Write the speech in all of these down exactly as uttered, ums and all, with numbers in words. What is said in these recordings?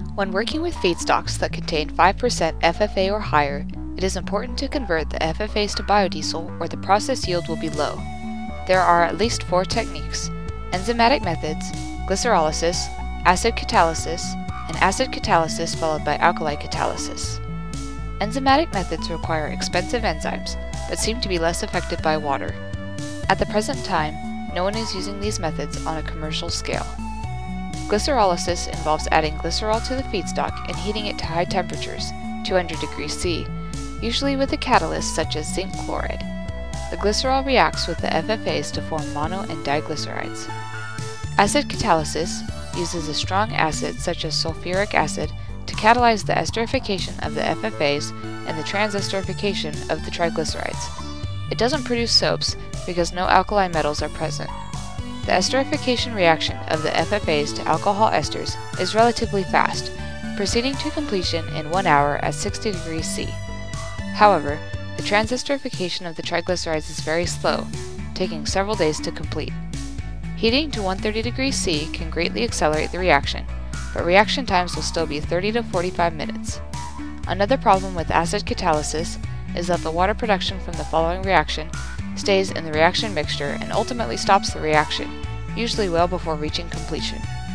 When working with feedstocks that contain five percent F F A or higher, it is important to convert the F F As to biodiesel or the process yield will be low. There are at least four techniques: enzymatic methods, Glycerolysis, acid catalysis, and acid catalysis followed by alkali catalysis. Enzymatic methods require expensive enzymes, but seem to be less affected by water. At the present time, no one is using these methods on a commercial scale. Glycerolysis involves adding glycerol to the feedstock and heating it to high temperatures, two hundred degrees C, usually with a catalyst such as zinc chloride. The glycerol reacts with the F F As to form mono and diglycerides. Acid catalysis uses a strong acid such as sulfuric acid to catalyze the esterification of the F F As and the transesterification of the triglycerides. It doesn't produce soaps because no alkali metals are present. The esterification reaction of the F F As to alcohol esters is relatively fast, proceeding to completion in one hour at sixty degrees C. However, the transesterification of the triglycerides is very slow, taking several days to complete. Heating to one hundred thirty degrees C can greatly accelerate the reaction, but reaction times will still be thirty to forty-five minutes. Another problem with acid catalysis is that the water production from the following reaction stays in the reaction mixture and ultimately stops the reaction, usually well before reaching completion.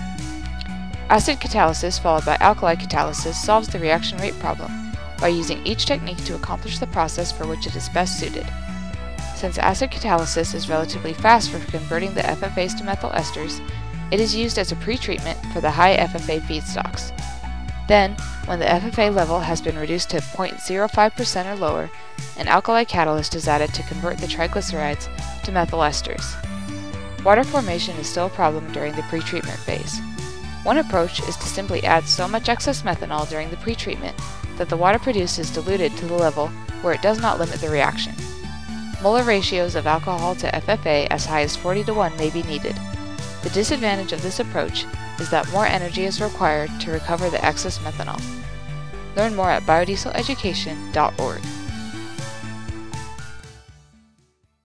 Acid catalysis followed by alkali catalysis solves the reaction rate problem by using each technique to accomplish the process for which it is best suited. Since acid catalysis is relatively fast for converting the F F As to methyl esters, it is used as a pretreatment for the high F F A feedstocks. Then, when the F F A level has been reduced to zero point zero five percent or lower, an alkali catalyst is added to convert the triglycerides to methyl esters. Water formation is still a problem during the pretreatment phase. One approach is to simply add so much excess methanol during the pretreatment that the water produced is diluted to the level where it does not limit the reaction. Molar ratios of alcohol to F F A as high as forty to one may be needed. The disadvantage of this approach is that more energy is required to recover the excess methanol. Learn more at biodiesel education dot org.